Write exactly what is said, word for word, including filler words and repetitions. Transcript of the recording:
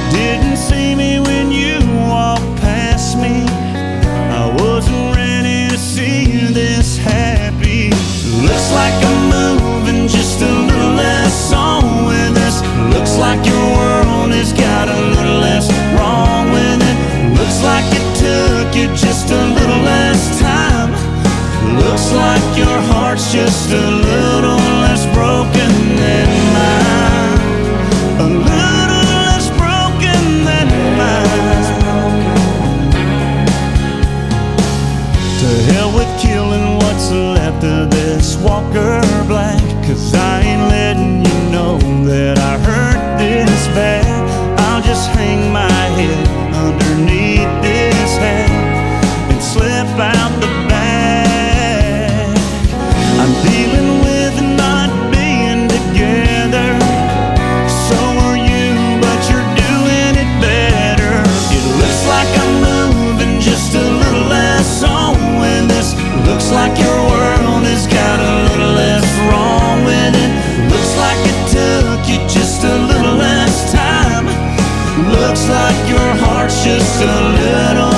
Didn't see me when you walked past me. I wasn't ready to see this happy. Looks like I'm moving just a little less on with this. Looks like your world has got a little less wrong with it. Looks like it took you just a little less time. Looks like your heart's just a little less broken than mine. A little less broken than mine. To hell with killing what's left of this Walker Black, 'cause I ain't letting you know that I hurt this bad. I'll just hang my head underneath this hat and slip out the back. I'm dealing with not being together. So are you, but you're doing it better. It looks like I'm moving just a little less on with this. Looks like your world has got a little less wrong with it. Looks like it took you just a little less time. Looks like your heart's just a little